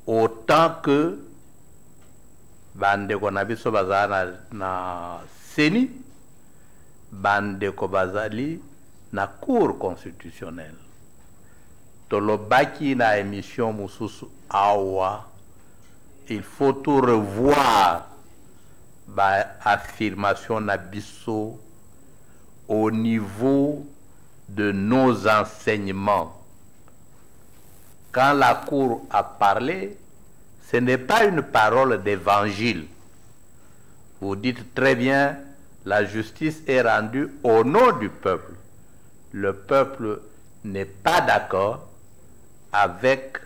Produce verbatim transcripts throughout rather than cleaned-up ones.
autant que bandeko na biso bazala na seni, bandeko bazali na cour constitutionnelle. Tolobaki na émission mususu awa, il faut tout revoir ba affirmation na biso au niveau de nos enseignements. Quand la cour a parlé, ce n'est pas une parole d'évangile. Vous dites très bien, la justice est rendue au nom du peuple. Le peuple n'est pas d'accord avec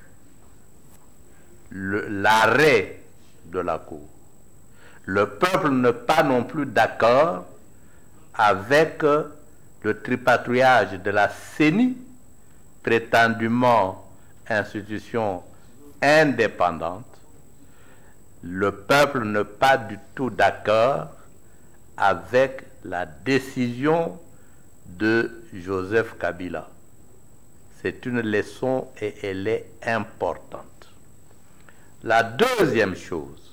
l'arrêt de la cour. Le peuple n'est pas non plus d'accord avec le tripatouillage de la CENI, prétendument institution indépendante. Le peuple n'est pas du tout d'accord avec la décision de Joseph Kabila. C'est une leçon et elle est importante. La deuxième chose,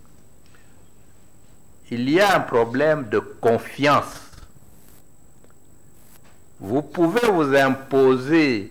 il y a un problème de confiance. Vous pouvez vous imposer,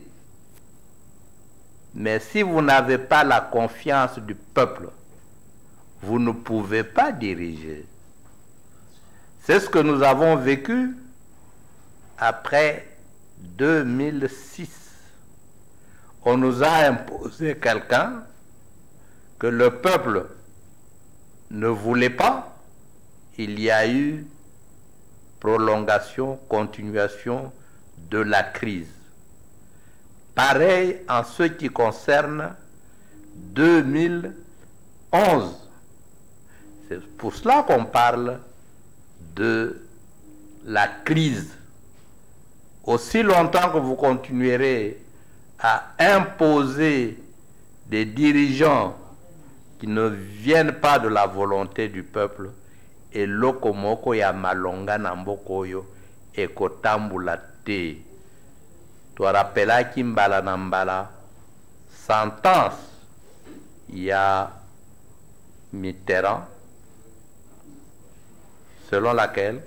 mais si vous n'avez pas la confiance du peuple, vous ne pouvez pas diriger. C'est ce que nous avons vécu après deux mille six. On nous a imposé quelqu'un que le peuple ne voulait pas. Il y a eu prolongation, continuation de la crise. Pareil en ce qui concerne deux mille onze. C'est pour cela qu'on parle de la crise. Aussi longtemps que vous continuerez à imposer des dirigeants qui ne viennent pas de la volonté du peuple, et lokomoko ya malonga na mbokoyo ekotambula te. Tu rappela kimbala na mbala sentence ya Mitterrand selon laquelle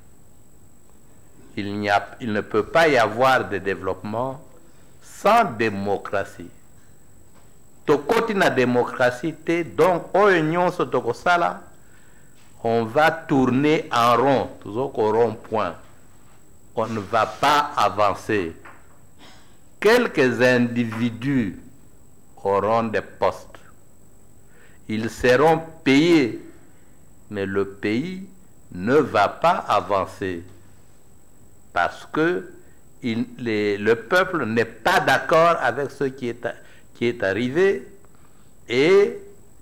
il, n'y a, il ne peut pas y avoir de développement sans démocratie. Tokoti na démocratie te, donc oyo nyonso tokosala, on va tourner en rond, toujours au rond-point. On ne va pas avancer. Quelques individus auront des postes. Ils seront payés, mais le pays ne va pas avancer. Parce que il, les, le peuple n'est pas d'accord avec ce qui est, qui est arrivé, et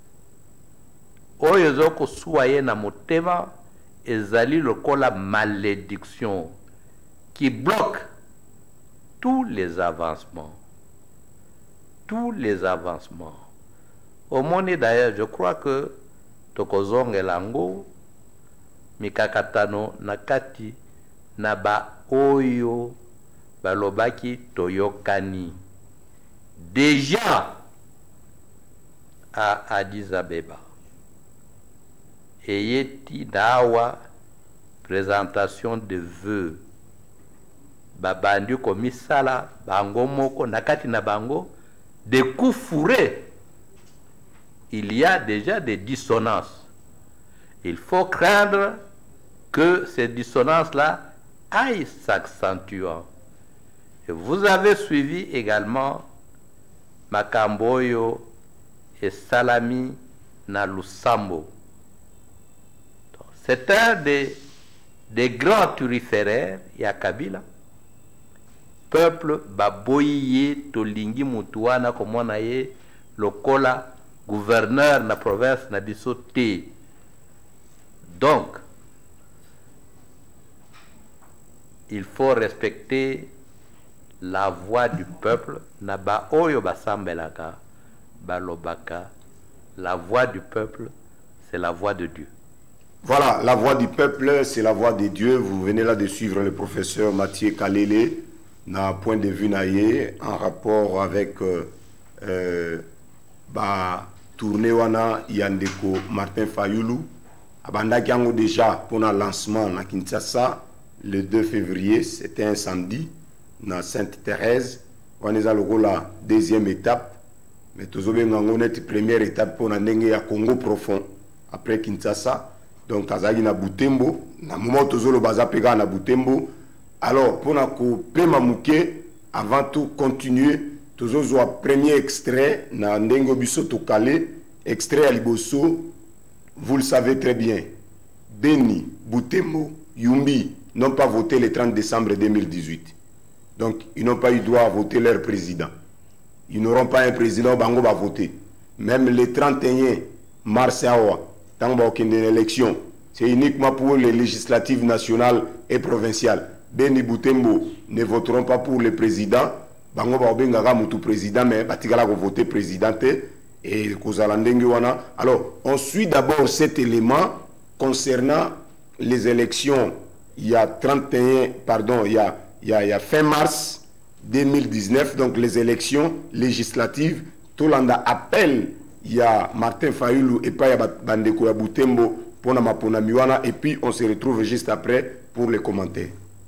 oyo zoko suaye na motema ezali lokola malédiction qui bloque tous les avancements. Tous les avancements. Au monde d'ailleurs, je crois que tokozonge lango mikakatano nakati naba oyo balobaki toyokani. Déjà à Addis Abeba. Eyeti dawa présentation de vœux babandi komisala bango moko nakati na bango des coups fourrés. Il y a déjà des dissonances. Il faut craindre que ces dissonances là aillent s'accentuant. Et vous avez suivi également Makamboyo et Salami na Lusambo. C'est un des, des grands turiféraires, Yakabila. Peuple baboye tolingi mutuana komona ye lokola gouverneur na province na biso te. Donc, il faut respecter la voix du peuple. Na ba oyo basambelaka balobaka. La voix du peuple, c'est la voix de Dieu. Voilà, la voix du peuple, c'est la voix de Dieu. Vous venez là de suivre le professeur Mathieu Kalele, d'un point de vue naïe, en rapport avec euh, euh, bah, tournée wana yandeko Martin Fayulu abandaki yango déjà pour le lancement na Kinshasa le deux février. C'était un samedi na Sainte-Thérèse. On est la deuxième étape, mais tout la première étape pour la ya Congo profond après Kinshasa. Donc azali na Butembo na moment tout le baza pega na Butembo. Alors pour na ko pema muke avant tout continuer toujours le premier extrait na ndengo biso to calé extrait à liboso. Vous le savez très bien, Beni, Butembo, Yumbi n'ont pas voté le trente décembre deux mille dix-huit. Donc, ils n'ont pas eu droit à voter leur président. Ils n'auront pas un président, Bango va voter. Même le trente et un mars, tant qu'il y a une élection, c'est uniquement pour les législatives nationales et provinciales. Beni, Butembo ne voteront pas pour le président. Bango va voter président, mais Batigala va voter président. Et alors, on suit d'abord cet élément concernant les élections. Il y a trente et un, pardon, il y a, il y a, il y a fin mars deux mille dix-neuf, donc les élections législatives. Tout le monde appelle, il y a Martin Fayulu et pas Bandeko Butembo pour la Miwana, et puis on se retrouve juste après pour les commentaires.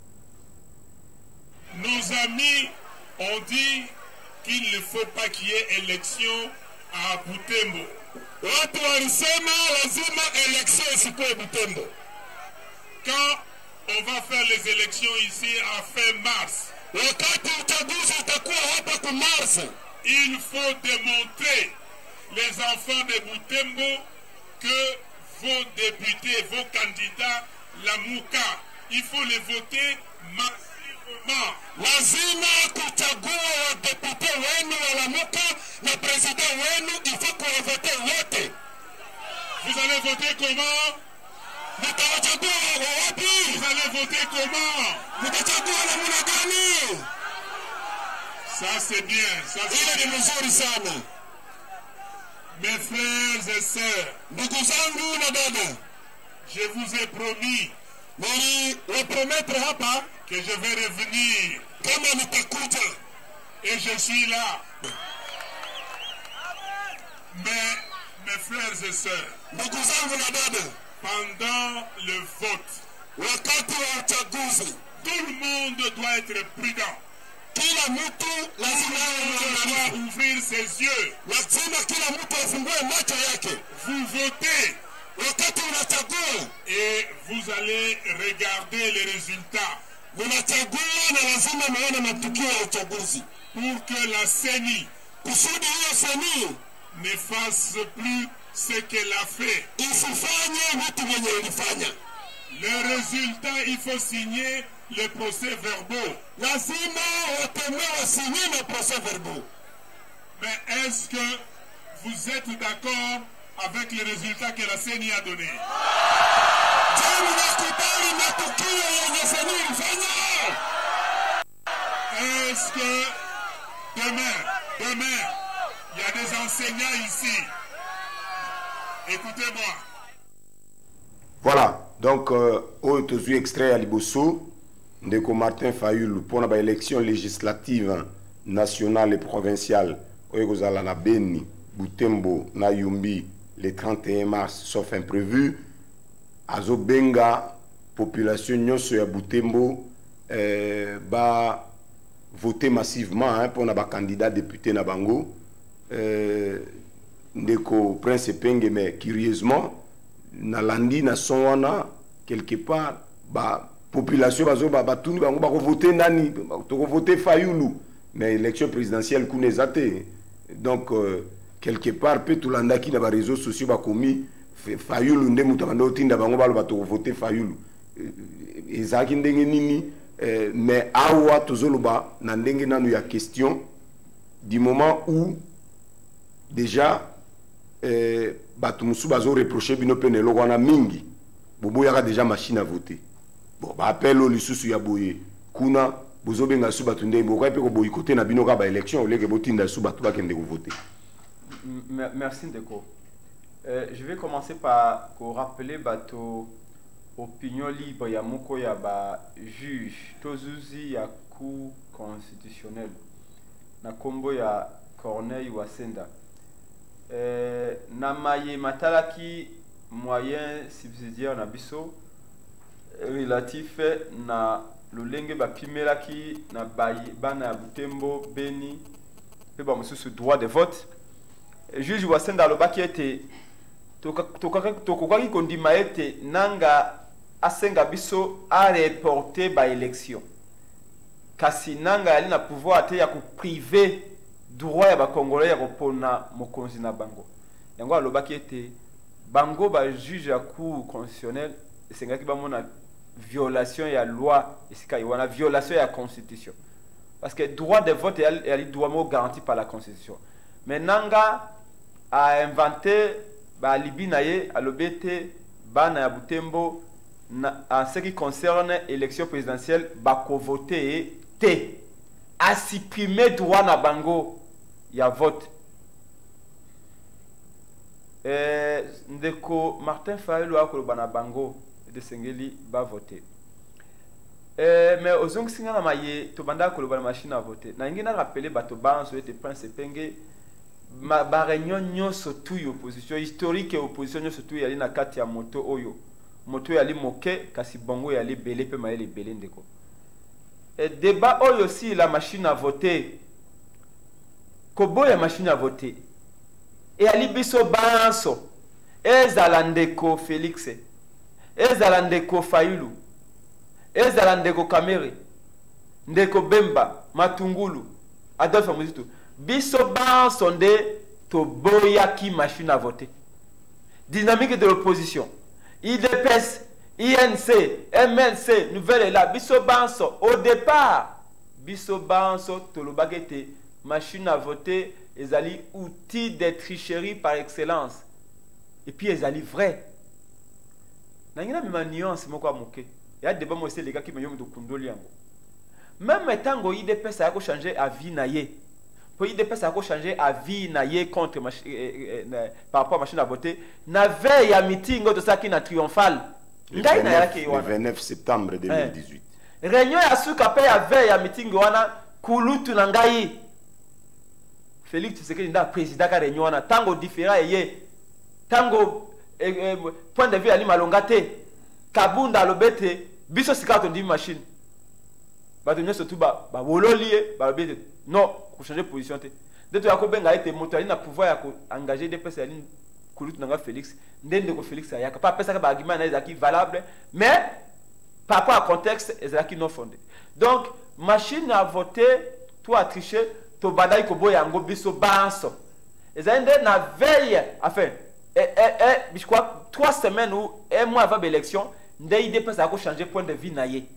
Nos amis ont dit qu'il ne faut pas qu'il y ait élection à Butembo. Watu walisema lazima élection isikuwe Butembo. Quand on va faire les élections ici à fin mars, wakati uchaguzi utakuwa hapa kwa mars, il faut démontrer les enfants de Butembo que vos députés, vos candidats, la Mouka, il faut les voter massivement. Lazima kuchagua wadepute wenu wa Lamuka na président wenu, il faut qu'on les vote wote. Vous allez voter comment? Vous allez voter comment? Ça c'est bien, ça c'est bien. Mes frères et sœurs, je vous ai promis que je vais revenir. Et je suis là. Mais, mes frères et sœurs, pendant le vote, tout le monde doit être prudent. Tout le monde doit ouvrir ses yeux. Vous votez et vous allez regarder les résultats pour que la C E N I ne fasse plus ce qu'elle a fait. Le résultat, il faut signer les procès verbaux. Mais est-ce que vous êtes d'accord avec les résultats que la C E N I a donnés? Est-ce que demain, demain, il y a des enseignants ici? Écoutez-moi. Voilà, donc, euh, au extrait à Liboso, de Martin Fayulu pour l'élection législative nationale et provinciale, au na Beni, Butembo, na Yumbi, le trente et un mars, sauf imprévu, Azobenga, population nyonso ya Butembo, euh, va voter massivement hein, pour les candidats députés na Bango. Euh, Ndeko Prince Penge, mais curieusement, na landi na sonwana quelque part, ba population bazo ba batuni bango ba voter nani, to voter Fayulu, mais élection présidentielle kunezate. Donc euh, quelque part peut tout landa qui na ba réseaux sociaux ba commis Fayulu nde mutabando tinda bango ba to voter Fayulu. Ezaki ndenge nini mais awa tozoloba na ndenge nanu ya question du moment où déjà euh, Batumusu bazo reproché bino penelo wana mingi bobo yaka déjà machine à voter. Bon ba appel au lisusu ya boye kuna bozo benga su batu ndenge boka pe ko boycotter na bino ka ba élection au lieu que botinda su batu ba kende ko voter. Merci Ndeko. Euh, je vais commencer par ko rappeler bato opinion libre ya moko ya ba juge tozuzi ya cour constitutionnelle na kombo ya Corneille Wasenda. euh, na maye matalaki moyen subsidiaire na biso relatif na lolenge bapimelaki na bayi bana ya Butembo Beni pe ba mosusu droit de vote. Juge Wasenda alobaki ete tokokaki kondima ete nanga asenga biso a reporter ba élection kasi nanga yali na pouvoir te ya ku privé droit ya ba congolais ya kopona mokonzi na bango. Yango alobaki ete bango ba juge ya cour constitutionnelle esengaki bamona violation ya loi esika wana violation ya constitution parce que droit de vote est droit garanti par la constitution. Mais nanga a inventé ba libinaye a lobete bana ya Butembo en ce qui concerne élection présidentielle bako voter te a supprimer droit na bango ya vote. Eh, ndeko Martin Fayulu akoloba na bango de sengeli ba voter. Eh, mais ozong singa na maye to banda koloba na machine à voter. Na ngina rappeler bato banzo ete prince penge ma ba réunion nyonso tu opposition historique et opposition nyonso tu yali na kati ya moto oyo. Moto yali moke kasi bongo yali belé pe maele belé ndeko. Et débat oyo aussi la machine à voter. Kobo ya machine à voter. Et ali biso banso. Ezala ndeko Félix. Ezala ndeko Fayulu. Ezala ndeko Kamere. Ndeko Bemba, Matungulu, Adolphe Muzito. Biso banso nde to boyaki machine à voter. Dynamique de l'opposition. I D P S, I N C, M L C, Nouvelle là, biso banso. Au départ, biso banso to lo bagete machine à voter, ezali outil de tricherie par excellence. Et puis ezali vrai. Nangina mima nuance moko amoke. Ya débat mo c'est les gars qui me yom do kundoli yango. Même tango I D P S a ko changer avis na ye. Pour I D P S a ko changer avis na ye contre eh, eh, eh, par rapport à machine à voter, na veille ya meeting de ça qui na triomphal. Ngai na yake le vingt-neuf septembre deux mille dix-huit. Eh. Réunion ya suka pe ya veille ya meeting wana kulutu na ngai. Félix Tshisekedi nda président ka réunion wana tango différent ye. Tango eh, eh, point de vue ali malongate. Kabunda lobete biso sikato ndi machine. Ba donner surtout ba ba wololié ba lobete non ko changer position te. De to yako benga ete moto ali na pouvoir ya ko engager des personnes ali kulutu nanga Félix ndende ko Félix ayaka pas pesa ka ba argument na ezaki valable mais par rapport à contexte ezaki non fondé. Donc machine à voter toi tricher to badai ko boya ngo biso banso. Ezende na veille enfin et et je crois trois semaines ou un mois avant l'élection ndé I D P S a ko changer point de vue na ye.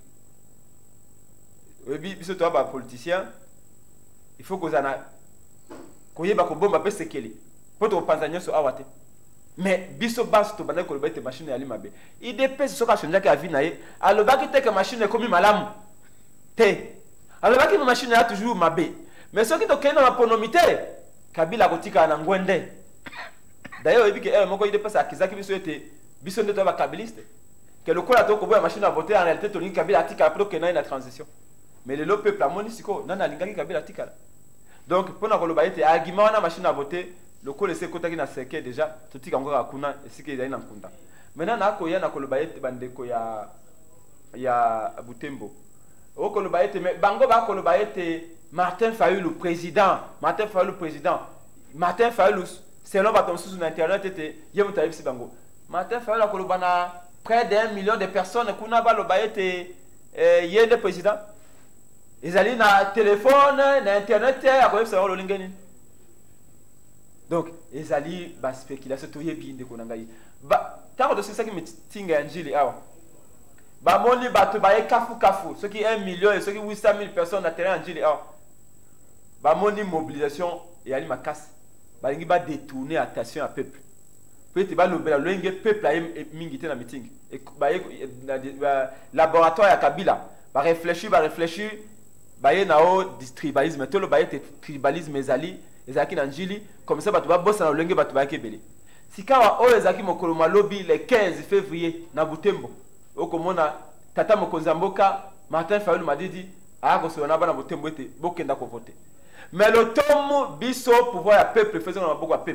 Oui, biso to ba politicien il faut que zana ko yeba ko bomba pe sekeli. Poto panzanyo so awate. Mais biso bas to bana ko lebete machine ya limabe. I D P S so ka changer ka vie na ye. Alobaki te que machine komi malamu. Te. Alobaki ma machine ya toujours mabe. Mais ce qui to kena ma ponomité Kabila kotika na ngwende. D'ailleurs ebi ke moko I D P S akizaki biso ete biso ndeto ba kabiliste. Que le kola to ko boya machine à voter en réalité to lingi Kabila atika après que na transition. Mais le peuple a monisiko nana lingaki Kabila atika. Donc pour na koloba ete argument na machine à voter le ko laisser kota ki na seke déjà totika ngora kuna esike ezali na nkunda. Maintenant na ko ya na koloba ete bandeko ya ya Butembo. O koloba ete mais bango ba koloba ete Martin Fayulu président, Martin Fayulu président. Martin Fayulu selon votre source sur internet était yemo taïbsi bango. Martin Fayulu koloba na près d'un million de personnes kuna ba loba ete eh yende président. Ils allaient na téléphone, na internet à quoi ça le lingeni. Donc ils allaient ba spéculation to yebi ndeko nangai. Ba tant de ça qui me tinga njili awa. Ba moni ba to ba kafu kafu, ceux qui un million et ceux qui huit cent mille personnes na terrain njili awa. Ba moni mobilisation et ali makas. Ba lingi ba détourner attention à peuple. Peut-être ba lobela lenge peuple a mingité na meeting. Et ba laboratoire ya Kabila ba réfléchir ba réfléchir ba ye na o tribalisme to lo ba ye tribalisme ezali ezaki na njili comme ça ba to ba bossa na lenge ba to ba kebele. Sikawa o ezaki mokolo malobi le quinze février na Butembo. Okomona tata mokonzi mboka Martin Fayulu madidi a ko so na bana Butembo ete bokenda ko voter. Mais le tomu biso pouvoir ya peuple faisant na boko ya peuple.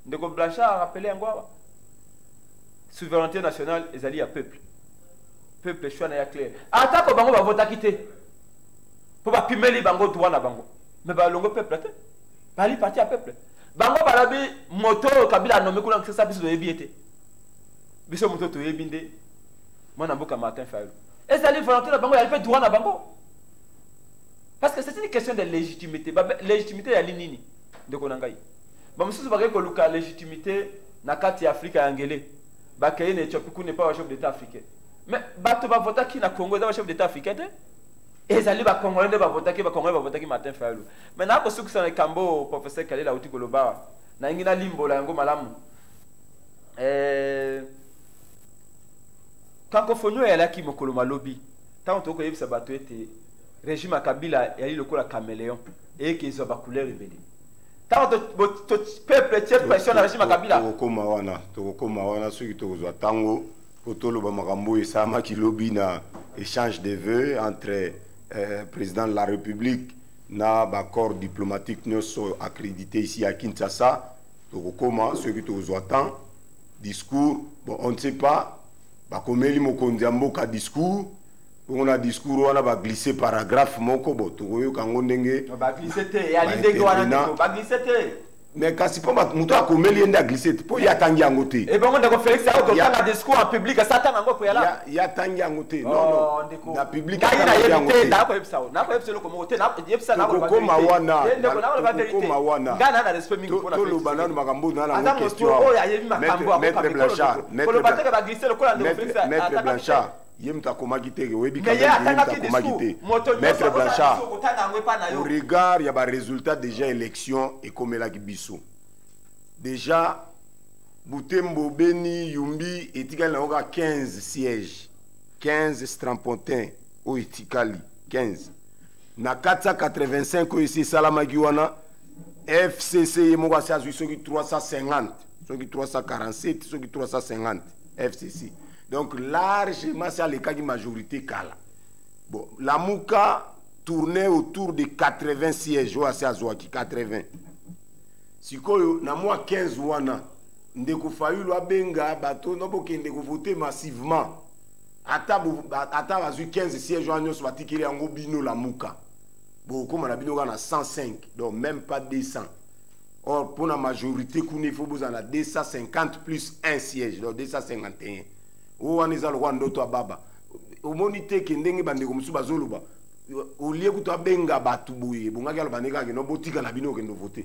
Ndeko Blanchard a rappelé un quoi. Souveraineté nationale, ils allaient à peuple. Peuple choix n'a clair. Attends que bango va voter quitter. Pour pas pimer les bango droit na bango. Mais bah longo peuple là. Bali parti à peuple. Bango balabi moto kabila nommé kuna que ça biso de biété. Biso moto to yebinde. Moi na boka Martin Fayulu. Et ça les volonté na bango, il peut droit na bango. Parce que c'est une question de légitimité. Bah légitimité ya linini de konangai. Ba mususu ba ko luka légitimité na kati Afrique angélé. Ba kaye ne Éthiopie ku n'est pas un chef d'état africain. Mais bato ba voter qui na Congo za chef d'état africain. Et ça, les Congolais ne vont pas voter, les Congolais vont voter Martin Fayulu. Maintenant, pour ceux qui sont les Cambo, professeur Kalé, la Outi Goloba, na ingina limbo la ngo malamu. Eh, quand on fait nous, elle a qui me coloma lobby. Tant que tu as ça bateau était régime à Kabila et il le cola caméléon et qu'ils ont pas couleur rebelle. Tant que tu peuple tient pression le régime à Kabila. Toko mawana, toko mawana, ceux qui te reçoivent tango, pour tout le Bamarambo et Sama qui lobby na échange de vœux entre Euh, président de la République n'a pas accord diplomatique nous sont accrédités ici à Kinshasa. Donc comment ceux qui te attendent discours bon on ne sait pas bah comme il mo kondiambo ka discours on a discours on a ba glisser paragraphe moko bo to yo kango ndenge ba glisser te ya linde ko wana ba glisser te mais quand c'est pas muto a comme il a glissé pour y attendre en côté et bon on a Félix a autant un discours en public ça attend encore pour y là il y a attendre en côté non non la public a en côté na ko yebisa na ko yebisa ko côté na yebisa na ko ba ko mawana ko mawana ngana na respect mingi pour to lo banana makambo na la question oh ya yebi makambo maître Blanchard ko lo bateka ba glisser le ko la Félix maître Blanchard yemta komagite webi yemta komagite maître Blanchard au regard il y a ba résultat déjà élection et comme la biso déjà Butembo Beni Yumbi etikali na quinze sièges quinze strapontins au etikali quinze na quatre cent quatre-vingt-cinq ici salamaki wana F C C yemoko sa soki trois cent cinquante soki trois cent quarante-sept soki trois cent cinquante F C C. Donc largement c'est le cas de majorité kala. Bon, la Mouka tournait autour de quatre-vingts sièges ou assez azouaki quatre-vingts. Si koyo na moi quinze wana ndeko Fayulu abenga bato no bokende ko voter massivement. Ata ata bazu quinze sièges wana so batikiri yango bino la Mouka. Bon comme on a bino na cent cinq donc même pas deux cents. Or pour la majorité il faut vous en a deux cent cinquante plus un siège donc deux cent cinquante et un. O waniza lo kwando to baba o monite ke ndenge bande ko musuba zoluba o lié kuto benga batu boye bungaki alo bandeka ke no botika na bino ke ndo voter.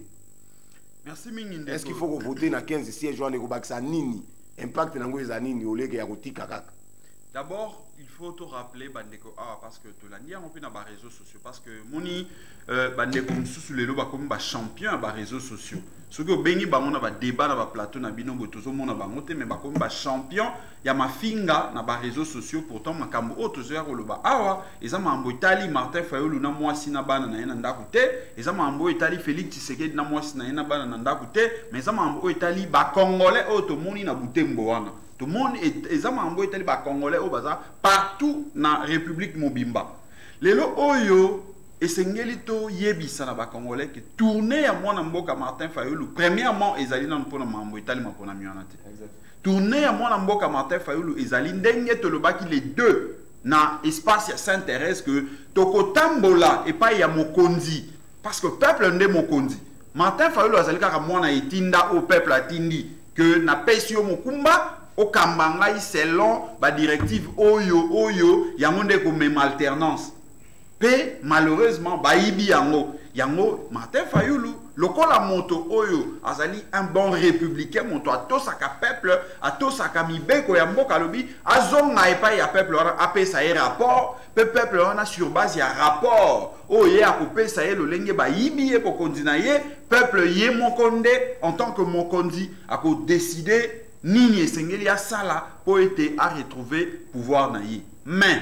Merci mingi ndeko. Est-ce qu'il faut que voter na quinze sièges wana ko bakisa nini impact nango eza nini o leke ya kotika kaka. D'abord, il faut te rappeler bandeko ah parce que to landia on peut na ba réseaux sociaux parce que moni euh bandeko mususu lelo ba comme ba champion ba réseaux sociaux. Ce que bengi bango na ba débat na ba plateau na bino botozo mona bango te mais ba comme ba champion ya mafinga na ba réseaux sociaux pourtant makambo otozo ya koloba awa eza mambo Itali Martin Fayulu na mwasi na bana na yena ndaku te eza mambo Itali Félix Tshisekedi na mwasi na yena bana na ndaku te mais eza mambo Itali ba congolais oto moni na Butembo wana. Tout le monde est exactement Itali ba congolais au bazar partout na République Mobimba. Lelo oyo esengeli to yebisa na ba congolais que tourner ya mwana mboka Martin Fayulu premièrement ezali na mpona mambo Itali mapona miona te. Tourner ya mwana mboka Martin Fayulu ezali ndenge to lobaki les deux na espace ya Sainte-Thérèse que tokotambola et pas ya mokonzi parce que peuple nde mokonzi. Martin Fayulu azali kaka mwana etinda au peuple atindi que na pesio mokumba au Kambangai selon la directive Oyo Oyo yangonde comme même alternance. Pe malheureusement baibi yango yango Martin Fayulu lokola moto Oyo azali un bon républicain moto a to saka peuple a to saka mibeko ya mboka lobi azonga epa ya peuple wana apesa e rapport pe peuple wana sur base ya rapport oye akopesa ye lolenge baibi ye pokondina ye peuple ye mokonde en tant que mokondi ako décider nini esengeli ya sala po ete a retrouver pouvoir na ye mais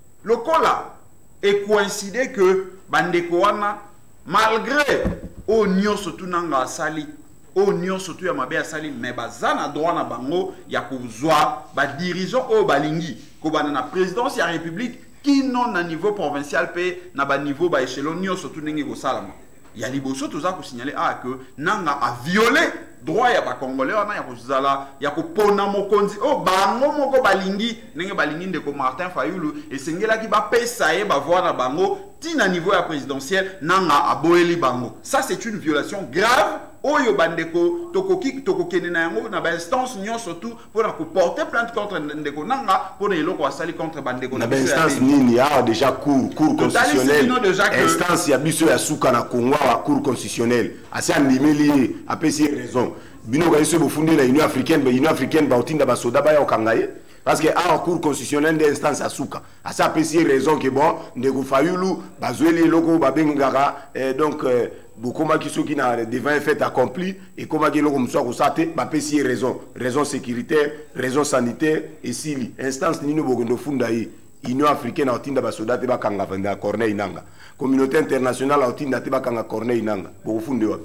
lokola et coïncide que bandeko wana malgré o nyonso tunanga sali o nyonso tu ya mabe ya sali mais bazana droit na bango ya kozwa ba dirigeant o balingi ko bana na présidence ya république qui non na niveau provincial pe na ba niveau ba échelon nyonso tu ndenge ko salama ya liboso toza ko signaler ah que nanga a violé droit ya ba congolais wana ya kozala ya kopona mokonzi o bango moko balingi ndenge balingi ndeko Martin Fayulu esengelaki bapesa ye bavoi na bango tina niveau ya présidentiel nanga aboyeli bango. Ça c'est une violation grave oyo bandeko tokoki tokokende na yango na ba instance nyon surtout pour na porter plainte contre ndeko nanga pour eloko asali contre bandeko na ba instance nini ya déjà cour cour constitutionnelle que... instance ya biso ya suka na Congo wa cour constitutionnelle asi andimeli apesi raison bino ka iso bofundi na Union africaine ba Union africaine ba otinda ba soda ba ya okangaye parce que à cour constitutionnelle d'instance à suka asi apesi raison que bon ndeko Fayulu bazweli eloko ba bengaka donc Bokoma qui sont qui n'a devant un fait accompli et comment qui l'ont comme ça constaté, bah pécier raison, raison sécuritaire, raison sanitaire et si instance ni nous bogondo fundaï, Union africaine a otinda basoda te ba kanga venda Corneille Nanga, communauté internationale a otinda te ba kanga Corneille Nanga, bogo funde wa.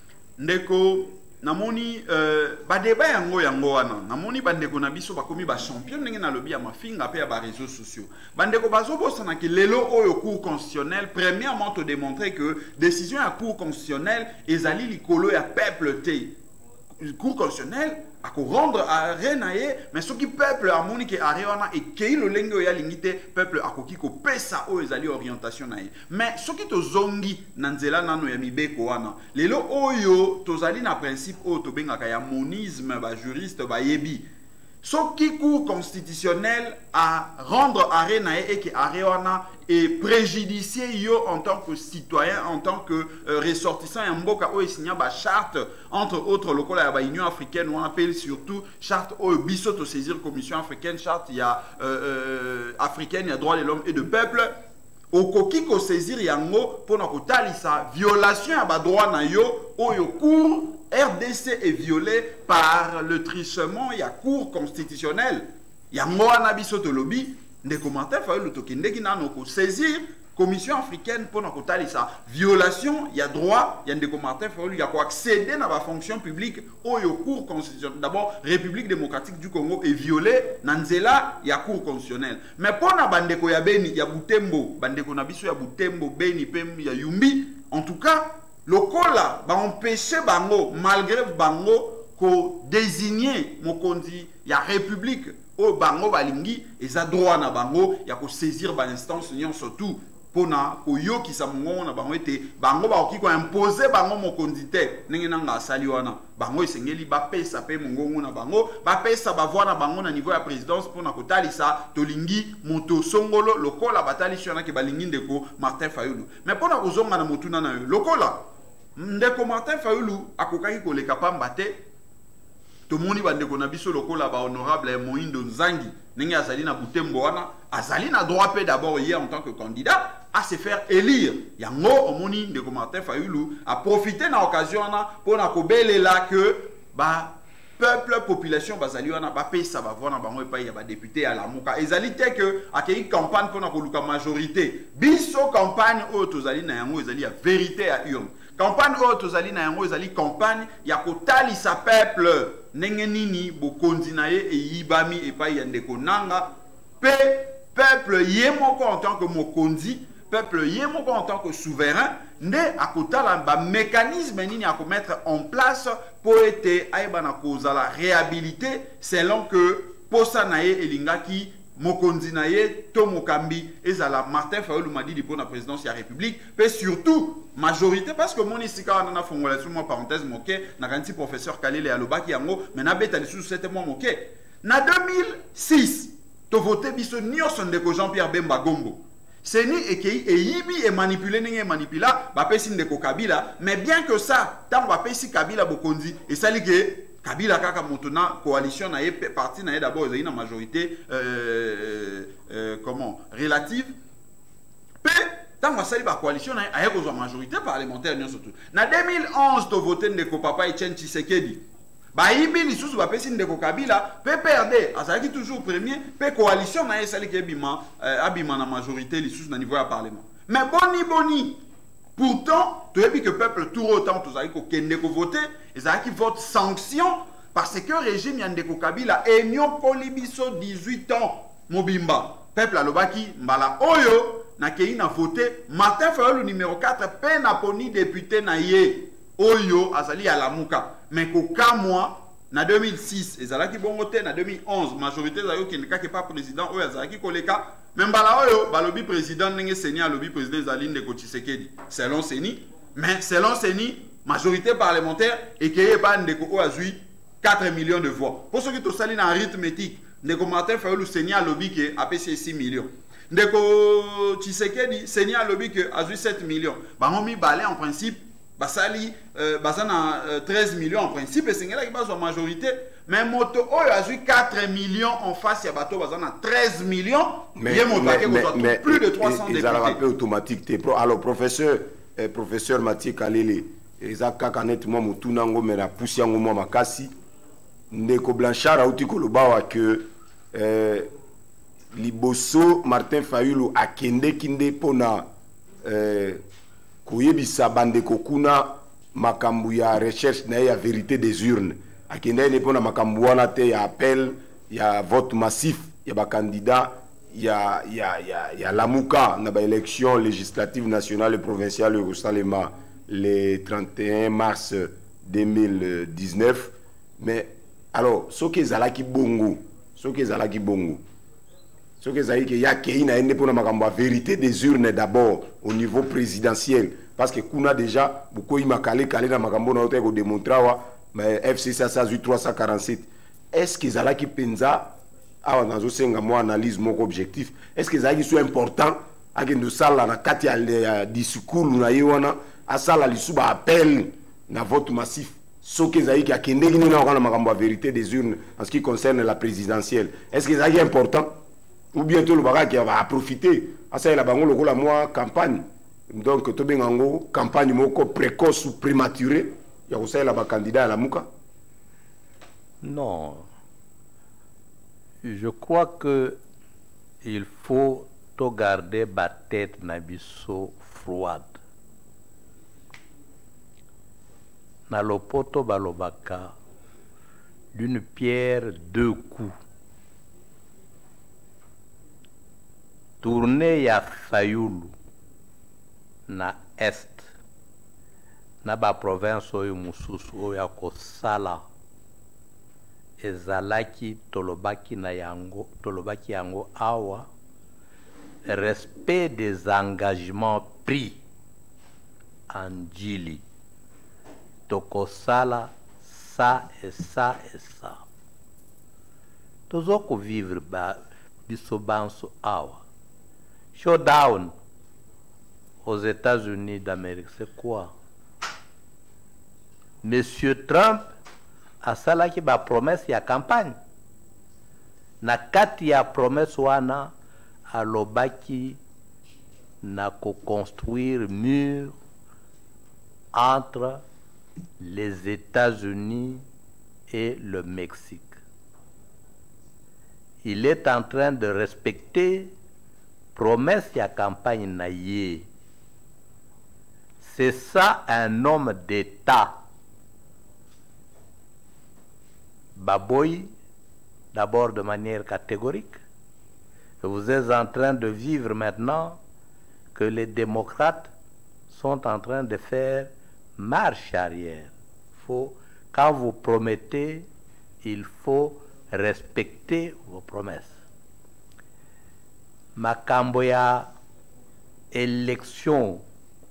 Ndeko namoni euh, ba débat yango yango wana namoni bandeko na biso bakomi ba champion ndenge na lobby ya mafinga pe ya ba réseaux sociaux bandeko bazo bosana ki lelo oyo cour constitutionnel premièrement te démontrer que décision ya cour constitutionnel ezali likolo ya peuple te cour constitutionnel à rendre à renaye mais ce qui peuple a moni que ariana et kei le lengo ya lingite peuple akoki ko pesa o ezali orientation nae mais ce qui to zongi nanzela nano ya mibeko wana lelo oyo tozali na principe o to bengaka ya monisme ba juriste ba yebi ce qui cour constitutionnel à rendre à renaye et que ariana et préjudicier yo en tant que citoyen, en tant que euh, ressortissant et mboka o signa ba charte entre autres locaux la Union africaine on appelle surtout charte o biso to saisir commission africaine charte il y a euh, euh, africaine il y a droit de l'homme et de peuple au koki ko saisir yango pour na kotalisa violation ya ba droit na yo oyo cour R D C est violé par le trichement il y a cour constitutionnelle yango wana biso to lobby des commentaires Fayulu tokende ki nano ko saisir commission africaine pour nakotali ça violation il y a droit il y a des commentaires Fayulu il y a quoi accéder dans la fonction publique oyo cour constitutionnelle d'abord République démocratique du Congo est violée nanzela il y a cour constitutionnelle mais pour na bandeko ya Beni ya Butembo bandeko na biso ya Butembo Beni pem ya Yumbi en tout cas lokola ba empêcher bango malgré bango ko désigner mokondi ya République au bango balingi eza droit na bango ya ko saisir ba instance nyon surtout pona ko yo ki sa mongo na bango ete bango ba ki ko imposer bango mo kondite ndenge nanga asali wana bango esengeli ba pesa pe mongo na bango ba pesa ba voir na bango na niveau ya présidence pona ko talisa tolingi moto songolo lokola batali shona ke balingi ndeko Martin Fayulu mais pona ko zonga na motuna na yo lokola ndeko Martin Fayulu akokaki ko leka pamba te to moni bandeko na biso lokola ba honorable Moindo Nzangi nenge azali na Butembo wana azali na droit pe d'abord hier en tant que candidat à se faire élire yango omoni ndeko Martin Fayulu a profité na occasion wana pona ko belela que ba peuple population bazali wana ba pesa ba vona bango e pa ya ba député à la muka ezali te que akei campagne pona ko luka majorité biso campagne o tozali na yango ezali ya vérité à urne campagne o tozali na yango ezali campagne ya kotali sa peuple ndenge nini bokonzi na ye eyibami epai ya ndeko nanga pe peuple ye moko en tant que mokonzi peuple ye moko en tant que souverain nde akotala ba mécanisme nini à mettre en place pour ete ayeba na kozala réhabilité selon que posa na ye elingaki mokonzi na ye to mokambi ezala Martin Fayulu Madidi pour la présidence de la République mais surtout majorité parce que mon isika wana na fongola sur moi parenthèse moké na kanti professeur Kalele alobaki yango mais na beta li sous c'était moi moké na deux mille six to voter biso nyonso ndeko Jean-Pierre Bemba Gombo c'est ni ekei e yibi et manipulé ninge manipula ba pesi ndeko Kabila mais bien que ça tant ba pesi Kabila bokonzi et ça li que Kabila kaka montona coalition na parti na d'abord ils ont une majorité euh, euh, comment relative pe tant va sali ba coalition na a une majorité parlementaire surtout na deux mille onze to voter ndeko papa Etienne Tshisekedi ba yibi lisusu ba pesi ndeko Kabila pe P R D azaki toujours premier pe coalition na sali ke bima euh, abima na majorité lisusu na niveau ya parlement mais boni boni pourtant, tu as vu que le peuple tout autant, tu as vu que voter, ils ont qui vote sanction parce que le régime Yandeko Kabila est Nyokolibiso dix-huit ans, Mobimba. Peuple alobaki, mbala oyo, na kei na voté, Martin Fayulu numéro quatre, pe na poni député na ye, oyo, azali à la mouka. mais qu'aucun mois, en deux mille six, et Zalaki Bongote, en deux mille onze, majorité Zayo qui n'est pas président, ou Zalaki Koleka, même Balaoyo, Balobi président, n'est Seni, lobby président Zaline de Kochisekedi, selon Seni, mais selon Seni, majorité parlementaire, et qu'il n'y ait pas de quatre millions de voix. Pour ceux qui sont en arithmétique, Ndeko Martin Fayulu Seni a lobby qui a P C six millions. Ndeko Tshisekedi Seni a lobby qui a sept millions. Bangomi Balé en principe, Basali, euh, Basana euh, treize millions en principe, et c'est là qui base en majorité. Mais Moto O a quatre millions en face, il y a Bato Basana treize millions. Mais, mais, mais, mais, mais plus de trois cents députés. Ils ont rappelé automatique. Alors, professeur, eh, professeur Mathieu Kalele, ils ont honnêtement Moutounango, mais la poussière Mouma Makasi. Ndeko Blanchard a outi kolobawa que eh, liboso Martin Fayulu akende kinde pona eh, koyebisa bandeko kuna makambu ya recherche na ya vérité des urnes akende ne pona makambu wana te ya appel ya vote massif ya ba candidat ya ya ya ya lamuka na ba élection législative nationale et provinciale au Salema le trente et un mars deux mille dix-neuf. Mais alors, ce qui est Zalaki Bongo, ce qui est Zalaki Bongo, ce qui est Zalaki Yakeina ende pour la vérité des urnes d'abord au niveau présidentiel. Parce que Kuna déjà, beaucoup il m'a calé, calé dans Makambo, on a démontré, mais F C ça a eu trois cent quarante-sept. Est-ce que Zalaki Penza, ah, dans une analyse, mon objectif, est-ce que Zalaki soit important, à que nous salles dans le discours, nous avons à salle à l'issue appel dans vote massif. Ce qui est la vérité des urnes en ce qui concerne la présidentielle. Est-ce que c'est important? Ou bientôt le bagarre qui va profiter? À ça, il y a la campagne. Donc, tout bien en campagne précoce ou prématurée. Il y a aussi un candidat à la Mouka. Non. Je crois que il faut tout garder ma tête nabiso froide. Na lopoto balobaka d'une pierre deux coups. Tourner ya Fayulu na est na ba province oyo mususu oyo ya kosala ezalaki tolobaki na yango tolobaki yango awa respect des engagements pris en Djili. Tokosala ça et ça et ça. Tozoko vivre ba bisobanso awa. Showdown aux États-Unis d'Amérique, c'est quoi? Monsieur Trump a sala ki ba promesse ya campagne. Na kati ya promesse wana alobaki na ko construire mur entre les États-Unis et le Mexique. Il est en train de respecter promesse ya campagne naïe. C'est ça un homme d'État. Baboy, d'abord de manière catégorique. Vous êtes en train de vivre maintenant que les démocrates sont en train de faire marche arrière. Faut, quand vous promettez, il faut respecter vos promesses. Makambo ya élection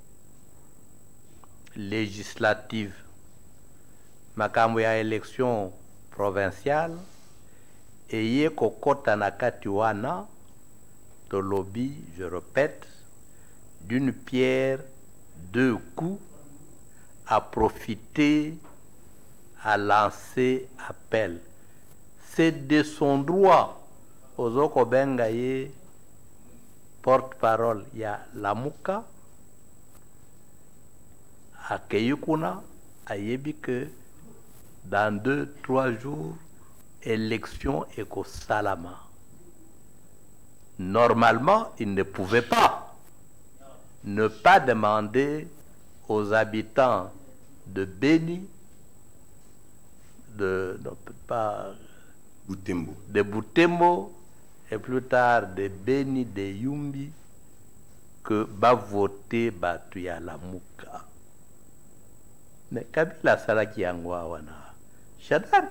législative, makambo ya élection provinciale, eye kokota na kati wana to lobby, je répète, d'une pierre deux coups, à profiter, à lancer appel. C'est de son droit. Ozoko Bengaye, porte-parole, il y a Lamuka, à Keyukuna, à Yebi que dans deux, trois jours, élection Eko Salama. Normalement, il ne pouvait pas ne pas demander aux habitants de Beni, de, non, pas, Butembo. de Butembo, et plus tard de Beni, de Yumbi, que va voter Batuya Lamuka. Mais Kabila Salaki Yangwa wana. Shadari.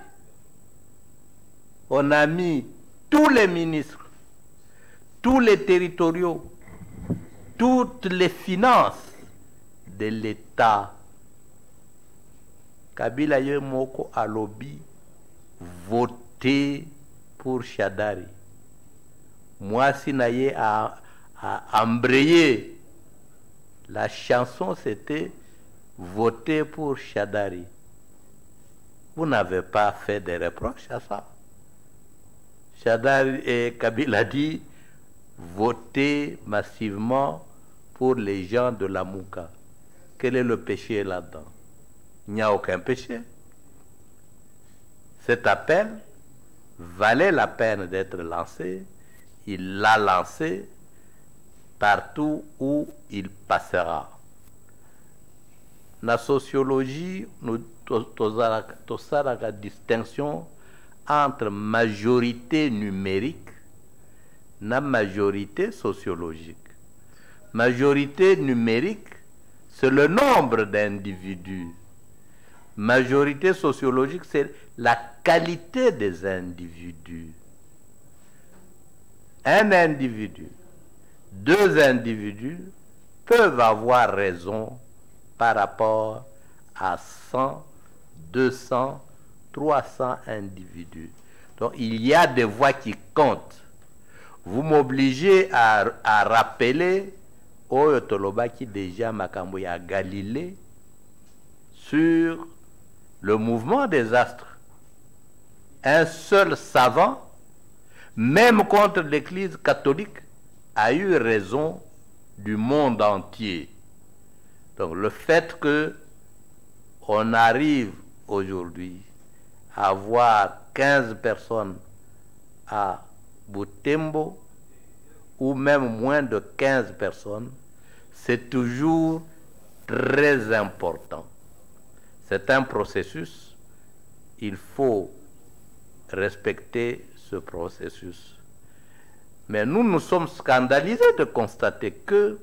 On a mis tous les ministres, tous les territoriaux, toutes les finances de l'État. Kabila Yemoko a lobby voté pour Shadari. Moi, si Naye a, a embrayé la chanson, c'était voter pour Shadari. Vous n'avez pas fait de reproches à ça. Shadari et Kabila dit voter massivement pour les gens de la Mouka. Quel est le péché là-dedans? Il n'y a aucun péché. Cet appel valait la peine d'être lancé. Il l'a lancé partout où il passera. La sociologie, nous avons la distinction entre majorité numérique et majorité sociologique. Majorité numérique, c'est le nombre d'individus. Majorité sociologique, c'est la qualité des individus. Un individu, deux individus peuvent avoir raison par rapport à cent, deux cents, trois cents individus. Donc il y a des voix qui comptent. Vous m'obligez à, à rappeler au Toloba qui déjà Makambo à Galilée sur le mouvement des astres. Un seul savant, même contre l'Église catholique, a eu raison du monde entier. Donc le fait que on arrive aujourd'hui à avoir quinze personnes à Butembo, ou même moins de quinze personnes, c'est toujours très important. C'est un processus, il faut respecter ce processus. Mais nous, nous sommes scandalisés de constater que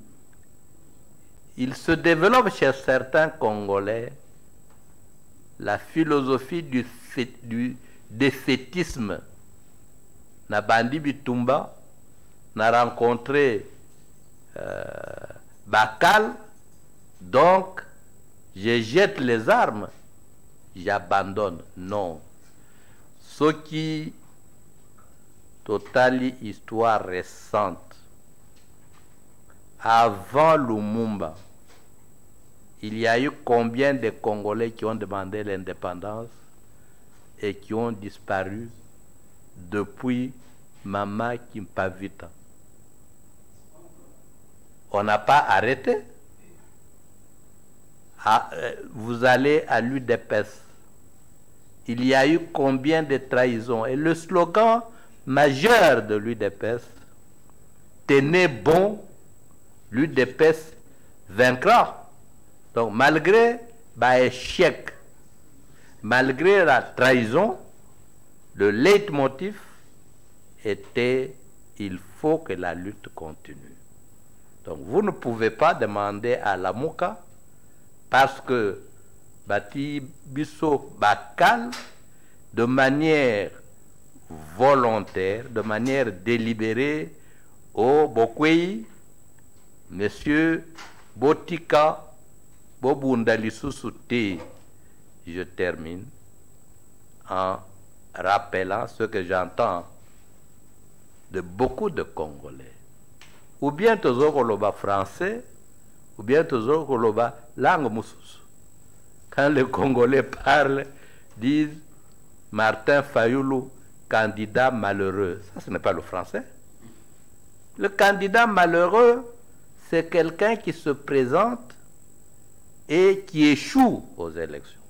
il se développe chez certains Congolais la philosophie du, fait, du défaitisme. Na Bandi Bitumba n'a rencontré euh, Bakal, donc je jette les armes, j'abandonne. Non. Ce qui, totali histoire récente, avant Lumumba, il y a eu combien de Congolais qui ont demandé l'indépendance et qui ont disparu depuis Mama Kimpavita? On n'a pas arrêté. Ah, euh, vous allez à l'U D P S. Il y a eu combien de trahisons? Et le slogan majeur de l'U D P S, tenez bon, l'U D P S vaincra. Donc malgré l'échec, malgré la trahison, le leitmotiv était il faut que la lutte continue. Donc vous ne pouvez pas demander à la Mouka, parce que Bati Bisso Bakal, de manière volontaire, de manière délibérée, au Bokwei, Monsieur Botika, Bobundalissusute, je termine en rappelant ce que j'entends de beaucoup de Congolais. Ou bien toujours koloba français, ou bien toujours koloba langue moussus. Quand les Congolais parlent, disent Martin Fayoulou, candidat malheureux. Ça, ce n'est pas le français. Le candidat malheureux, c'est quelqu'un qui se présente et qui échoue aux élections.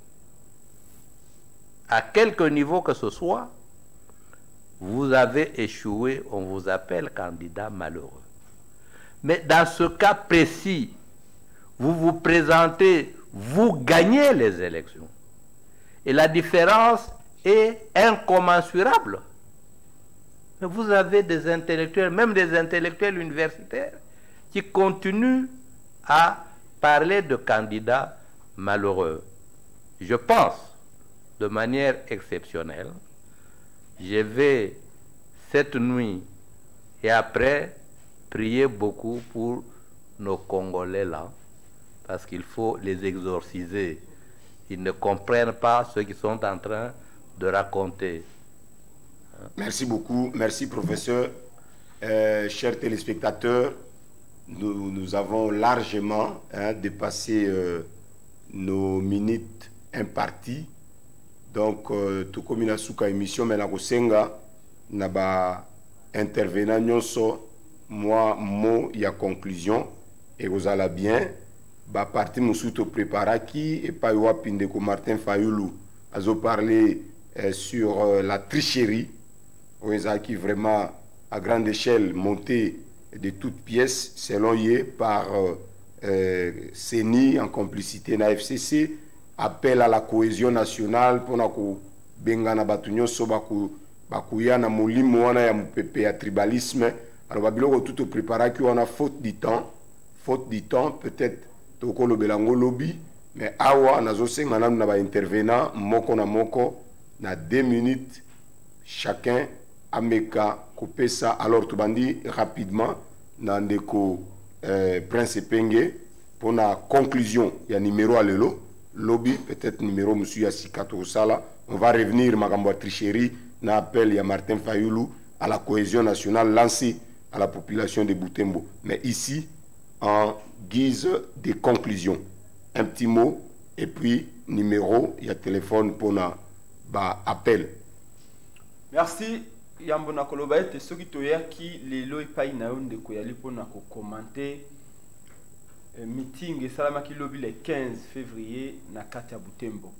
À quelque niveau que ce soit, vous avez échoué, on vous appelle candidat malheureux. Mais dans ce cas précis, vous vous présentez, vous gagnez les élections. Et la différence est incommensurable. Mais vous avez des intellectuels, même des intellectuels universitaires, qui continuent à parler de candidats malheureux. Je pense, de manière exceptionnelle, je vais cette nuit et après prier beaucoup pour nos Congolais là, parce qu'il faut les exorciser. Ils ne comprennent pas ce qu'ils sont en train de raconter. Merci beaucoup, merci professeur. Euh, chers téléspectateurs, nous, nous avons largement hein, dépassé euh, nos minutes imparties. Donc, euh, tout comme une souka émission, mais la kosenga naba intervenant nyonso, moi mot y a conclusion et vous allez bien. Ba parti musuto préparaki et pas wapinde ko Martin Fayulu a parlé euh, sur euh, la tricherie. Qui vraiment à grande échelle monté de toutes pièces selon lui par euh, euh, CENI en complicité na F C C, appel à la cohésion nationale pour que bengana batunyo so baku bakuya na molimo wana ya mupepe ya tribalisme. Alors babiloko tout préparé qui on a faute du temps, faute du temps peut-être toko lo belango lobby, mais awa nazo senga na ba intervenant moko na moko na deux minutes chacun. Ameka Kopesa, alors tu bandi rapidement Nandeko euh, Prince Penge pour la conclusion. Il y a numéro à l'élo, lobby, peut-être numéro monsieur Yassikato Sala. On va revenir, Magambo Tricherie, na appel, il y a Martin Fayulu à la cohésion nationale lancée à la population de Butembo. Mais ici, en guise de conclusion, un petit mot et puis numéro, il y a téléphone pour la bah, appel. Merci. Yambo na koloba ete soki toyaki lelo epai na yo ndeko yali mpona kokomante eh, meeting esalamaki lobi le quinze février na kati ya Butembo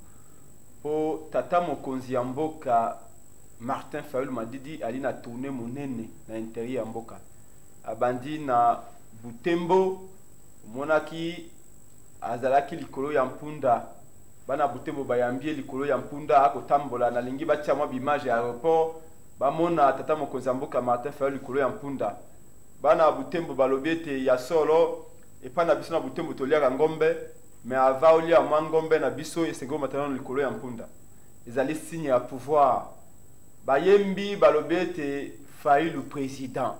po tata mokonzi ya mboka Martin Fayulu Madidi ali na tourne monene na intérieur ya mboka abandi na Butembo monaki azalaki likolo ya mpunda bana Butembo bayambie likolo ya mpunda akotambola na lingi batia mwa bimage ya aéroport bamona tata mokonzi mboka Martin Fayulu likolo ya mpunda bana Butembo balobi ete ya solo epa na biso na Butembo toliaka ngombe mais ava olia mwa ngombe na biso esengo matano likolo ya mpunda ezali signe ya pouvoir bayembi balobi ete Fayulu président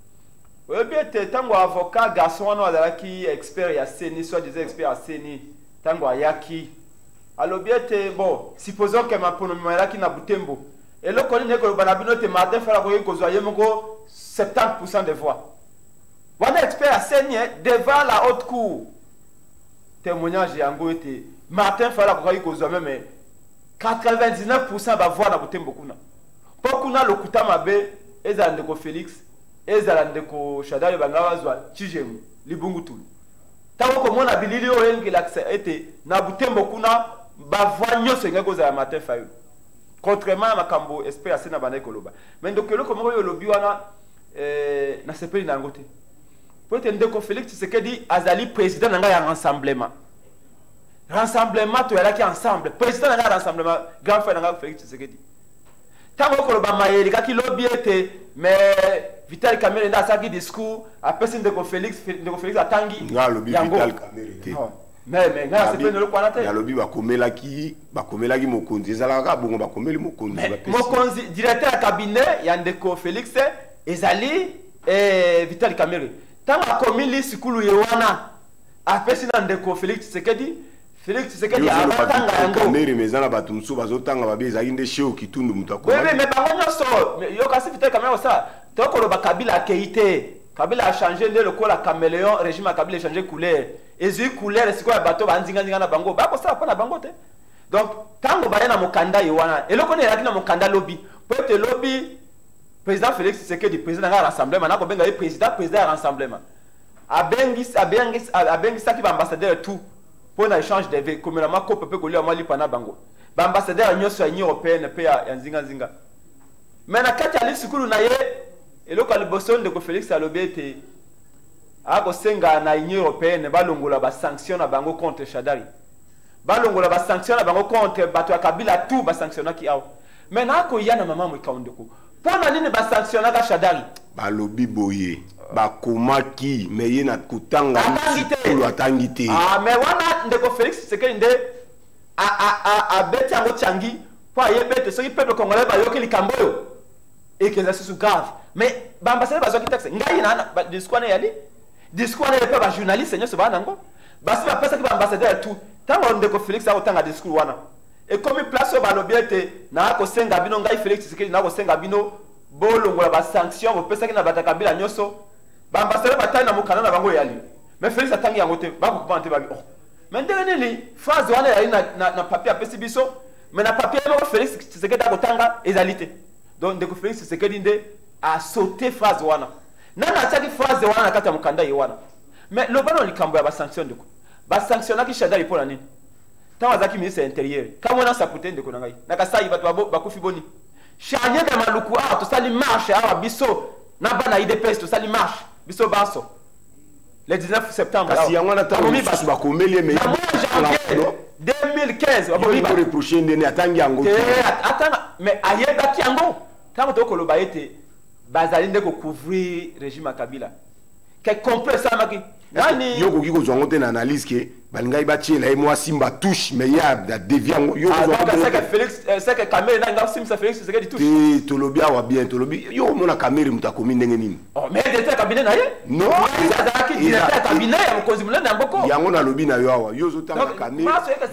oyebi ete tango avocat garçon wana azalaki expert ya CENI soit disait expert ya CENI tango ayaki alobi ete bon supposons que mapono mayaki na Butembo et le collègue que le banabinote Martin Fayulu ko zoye moko soixante-dix pour cent des voix. Wana expert à CENI devant la haute cour. Témoignage yango était Martin Fayulu ko zoye mais quatre-vingt-dix-neuf pour cent ba voix na Butembo kuna. Pokuna lokuta mabe ezalande ko Félix, ezalande ko Shadari bangawa zwa Chijemu libungutulu. Tango ko mona bilili o yengi l'accès était na Butembo kuna ba voix nyonso ngeko za Martin Fayulu. Contrairement à Makambo, espère assez na bana koloba. Mais donc le comment yo lobi wana euh na sepeli na ngote. Pour être ndeko Félix Tshisekedi azali président nanga ya rassemblement. Rassemblement to yalaki ensemble. Président nanga rassemblement grand frère nanga Félix Tshisekedi. Tango koloba mayeli kaki lobi ete mais Vital Kamerhe nda saki discours après ndeko Félix ndeko Félix atangi. Nga lobi Vital Kamerhe. Mais mais nga c'est pas le quoi ya lobi bakomelaki bakomelaki mokonzi ezalaka bongo bakomeli mokonzi bapesi mokonzi directeur ya cabinet ya ndeko Félix ezali eh Vital Kamerhe tango akomili sikulu yewana apesi na ndeko Félix Tshisekedi Félix Tshisekedi abatanga yango Kamerhe mezana batu musu bazotanga babe ezali nde sheo kitundu mutakola oui mais bango nyonso yo kasi Vital Kamerhe ça toko ba Kabila keite Kabila a changé le lokola caméléon régime a Kabila a changé couleur ezui couleur c'est quoi bateau banzinga nzinga na bango ba ko ça pas na bango te donc tango ba na mokanda yiwana eloko ne yaki na mokanda lobby peut être lobby président Félix Tshisekedi président de rassemblement na ko benga le président président de rassemblement abengi abengi abengi saki ba ambassadeur tout pour un échange de vues comme la mako pepe ko liwa mali pana bango ba ambassadeur nyoso ya Union européenne pe ya nzinga nzinga mais na kati ali sikulu na ye eloko aliboson de ko Félix alobi ete ako senga na Union européenne balongola ba sanction na bango contre Shadari balongola ba sanction na bango contre bato ya Kabila tout ba sanctionnaki awo mais na ko yana mama mo kaondeko Pour nani ba sanctionnaka Shadari. Balobi boye. Ba komaki mais ye na kutanga atangite atangite. Ah mais wana ndeko Félix c'est que inde a a a a beti yango changi pour yebete ce qui peuple congolais ba yoki likambo yo et que ça c'est grave. Mais ba ambassadeur bazwa ki taxe ngai na discours na yali discours na pas ba journaliste seigneur se ba nango. Basi ba pesa ki ba ambassadeur tout. Tango ndeko Félix a otanga discours wana. Et comme il place ba lobiete na ko senga bino ngai Félix c'est que na ko senga bino bolongola ba sanction ko pesa ki na bataka bila nyoso. Ba ambassadeur batali na mukana na bango yali. Mais Félix atangi yango te ba ko pante ba bi. Mais ndenge ni phase wana yali na na, na papier apesi biso mais na papier mo Félix c'est que da kotanga ezalité. Donc ndeko Félix c'est que dinde a sauté phase wana. Na na taki phase wana na kati ya mukanda yi wana. Mais le bano likambo ya ba sanction ndeko. Ba sanctionna ki Shadari pour la nini. Tant azaki ministre intérieur. Kama na sapute ndeko na ngai. Na kasai bato ba kufi boni. Chanye de maluku a to sali marche a biso na bana I D P S to sali marche. Biso baso le dix-neuf septembre kasi yango na tango biso ba komeli mais deux mille quinze ba boni ko reprocher ndene atangi yango atanga mais ayeba ki yango tango to koloba ete bazali ndeko couvrir régime ya Kabila que complet ça maki nani yoko kiko zongo te na analyse ke balingai ba tiela e moi simba touche mais ya da deviant yoko zongo c'est que Félix c'est que Kamere na ngam simsa Félix c'est que di touche ti tolobia wa bien tolobi yo mona Kamere mutakomi ndenge nini oh mais directeur cabinet na ye non azaki directeur cabinet ya mokonzi mulende ya mboko yango na lobi na yo awa yo zotanga Kamere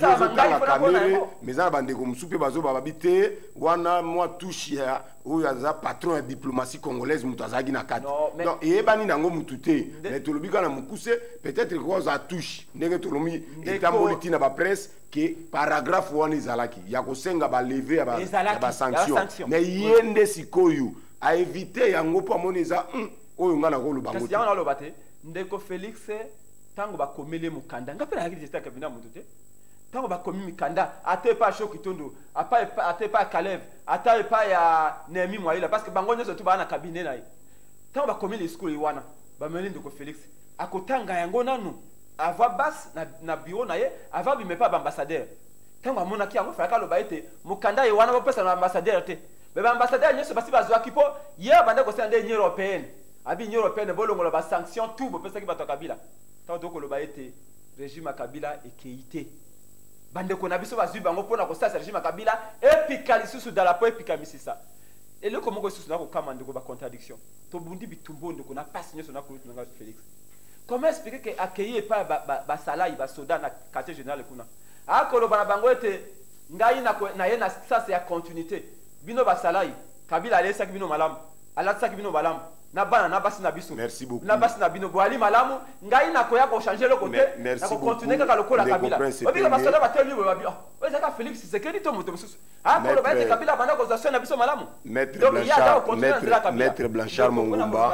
yo Kamere mais za bandeko musupe bazo babi te wana moi touche ya oyo aza patron ya diplomatie congolaise mutu azaki na kati non eyebani nango mutu te mais tolobi kana mukuse peut-être ko za touche ndenge tolomi etamboli tina ba presse que paragraphe wana ezalaki ya kosenga ba lever ya ba ba sanction mais yende sikoyo a éviter yango po amoni za oyo ngana ko lubango kasi yango loba te ndeko Félix tango ba komele mukanda ngapela yaki j'étais kabina mutu te tango ba komi mikanda ate pa shoki tondo apa ate pa Kalev ate pa ya Nemi Mwaila parce que bango nyoso tu ba na cabinet na ye tango ba komi le school wana ba meli ndeko Félix akotanga yango nanu avoir bas na, na bureau na ye avoir bimé pas ambassadeur tango amona ki yango faka loba ete mukanda ye wana bopesa na ambassadeur te be ba ambassadeur nyoso basi bazwa kipo ye bande ko sende union européenne abi union européenne bolongola ba sanction tout bopesa ki bato Kabila tango doko loba ete régime ya Kabila ekeité bande ko na biso bazwi bango pona ko sasa régime ya Kabila epika lisusu dans la po epika misisa et le comment ko lisusu na ko kamande ko ba contradiction to bundi bitumbo ndeko na passe nyoso na ko tunanga Félix. Comment expliquer que accueillir pas ba ba salai ba soda na quartier général kuna akolo bana bango ete ngai na na ye na ça c'est la continuité bino ba salai Kabila alesa ki bino malamu alatsa ki bino malamu na bana na basi na biso merci beaucoup na basi na bino boali malamu ngai na koya ko changer le côté na ko continuer kaka lokola Kabila obi ka basoda ba telu ba bi oh ezaka Félix c'est que dito moto mususu akolo ba ete Kabila bana ko zaso na biso malamu maître Blanchard maître maître Blanchard Mongomba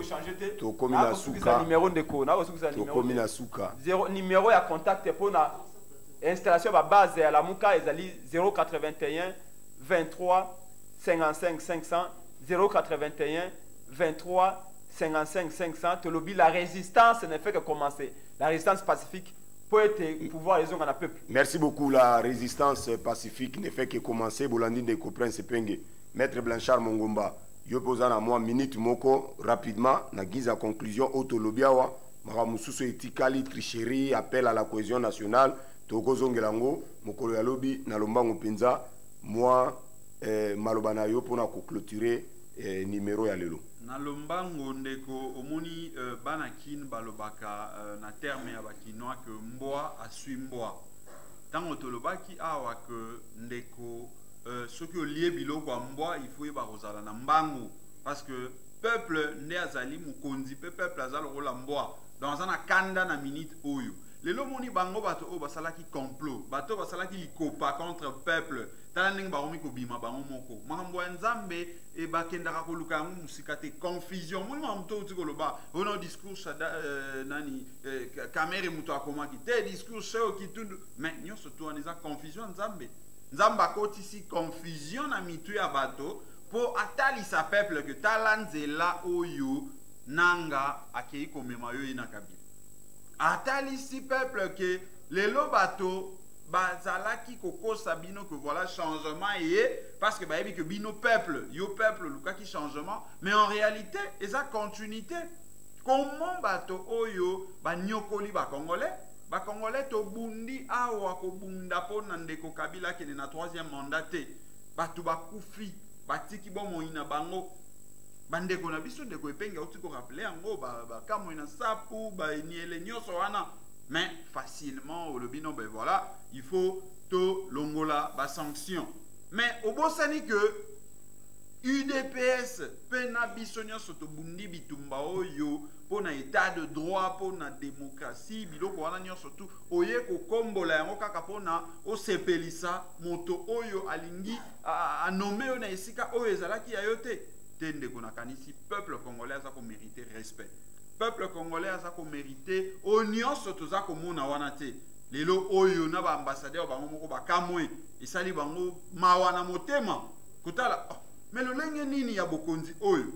to komi na suka numéro ndeko na ko suka to komi na suka zéro numéro ya contact pour na installation ba base ya la muka ezali zéro quatre-vingt-un vingt-trois cinquante-cinq cinq cents zéro quatre-vingt-un vingt-trois cinquante-cinq cinq cents te lobby la résistance ne fait que commencer la résistance pacifique pour être pouvoir les gens peuple. Merci beaucoup. La résistance pacifique ne fait que commencer Bolandi de Prince Penge maître Blanchard Mongomba yo posa na moi minute moko rapidement na guise à conclusion autolobiawa mara mususu etikali tricherie appel à la cohésion nationale toko zongelango mokolo ya lobi na lombango penza moi eh, malobana yo pona ko clôturer eh, numéro ya lelo na lombango ndeko omoni uh, bana kin balobaka uh, na terme ya bakinois que mboa asui mboa tango tolobaki awa que ndeko uh, soki olie biloko ya mboa il faut yeba kozala na mbango parce que peuple nde azali mokonzi pe peuple azali lokola mboa donc aza na kanda na minute oyo lelo moni bango bato oyo basalaki complot bato basalaki likopa contre peuple tala ndenge bakomi kobima bango moko makambo ya nzambe e bakendaka koluka yango mosika te confusion moni makambo to outi koloba ona discours shada euh, nani euh, Kamere moto akomaki te discours seo kitundu mais nyonso to wana eza confusion nzambe nzambe akotisi confusion na mitu ya bato po atalisa peuple ke tala nzela oyo nanga akei komema yo ye na Kabila atalisi peuple ke lelo bato bazalaki kokosa bino que voilà changement et parce que bayebi que bino peuple yo peuple lukaki changement mais en réalité eza continuité. Comment bato oyo banyokoli ba congolais ba congolais to bundi awa ko bunda pona ndeko Kabila kene na troisième mandat te bato bakufi batiki bomo ina bango bandeko na biso ndeko epenga uti ko rappeler yango ba ba kamo ina sapu ba niele nyoso wana mais facilement au lobino ben voilà il faut to longola ba sanction mais au bosani que U D P S pena biso nyonso to bundi bitumba oyo pona état de droit pona démocratie biloko wana nyonso tu oye ko kombola yango kaka pona o sepelisa moto oyo alingi a, a nommé na esika oyo ezalaki ya yote tende kona kanisi peuple congolais a ko mériter respect. Peuple congolais a ko mériter o nyonso toza ko mona wana te lelo oyo na ba ambassadeur bango moko ba kamwe esali bango mawana motema kotala oh, mais le lenge nini ya bokonzi oyo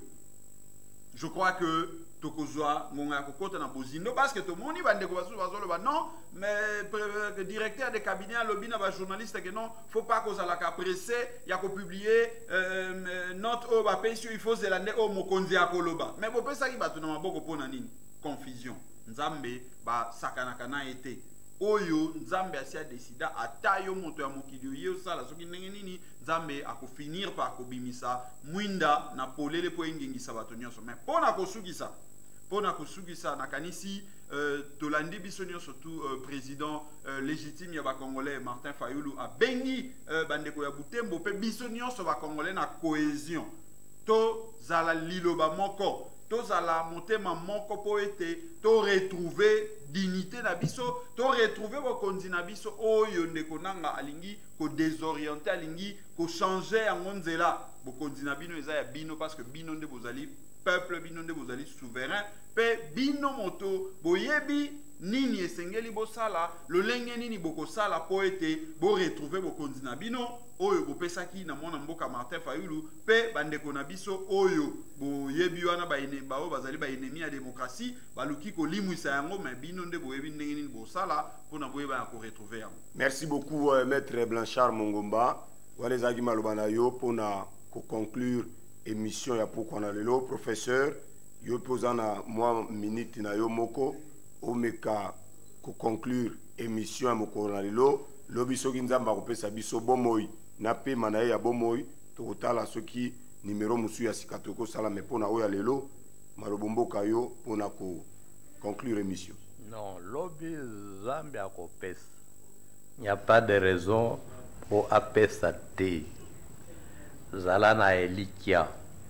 je crois que tokozwa ngonga kokota na bozindo parce que to moni bande ko basu bazolo ba non mais le directeur de cabinet a lobby na ba journaliste que non faut pas qu'on la ka pressé ya ko publier euh, note o ba pension il faut zelande o mokonzi akoloba mais bo pesa ki batu na maboko pona nini confusion nzambe ba sakana kana été oyo nzambe asia décida atayo moto ya mokili ye osala soki ndenge nini nzambe akofinir par kobimisa mwinda na polele po engengisa bato nyonso mais pona kosukisa pona kosukisa nakanisi euh, tolandi biso nyonso surtout euh, président euh, légitime ya bakongolais Martin Fayulu abengi euh, bandeko ya Butembo pe biso nyonso bakongolais na cohésion to zala liloba moko to zala motema moko po ete to retrouver dignité na biso to retrouver bokonzi na biso oyo ndeko nanga alingi ko désorienter alingi ko changer yango nzela bokonzi na bino eza ya bino parce que bino nde bozali peuple bino nde bozali souverain pe bino moto boyebi nini esengeli bosala lolenge nini bokosala po ete bo retrouver bokonzi na bino oyo bopesaki na mwana mboka Martin Fayulu pe bandeko na biso oyo boyebi wana baene bao bazali ba ennemi ya démocratie baluki ko limwisa yango mais bino nde boyebi ndenge nini bosala pona boyeba ko retrouver yango. Merci beaucoup euh, maître Blanchard Mongomba wale zaki maloba na yo pona ko conclure émission ya pourquoi na lelo professeur yo posana moi minute na yo moko omeka ko conclure émission ya moko na lelo lobi soki nzamba ko pesa biso bomoi na pe manaye ya bomoi to kotala soki numéro musu ya sikatoko sala me pona oya lelo malobomboka yo pona ko conclure émission. Non, lobi Zambia ko pesa. Il n'y a pas de raison pour apesa te. Zala na elikia.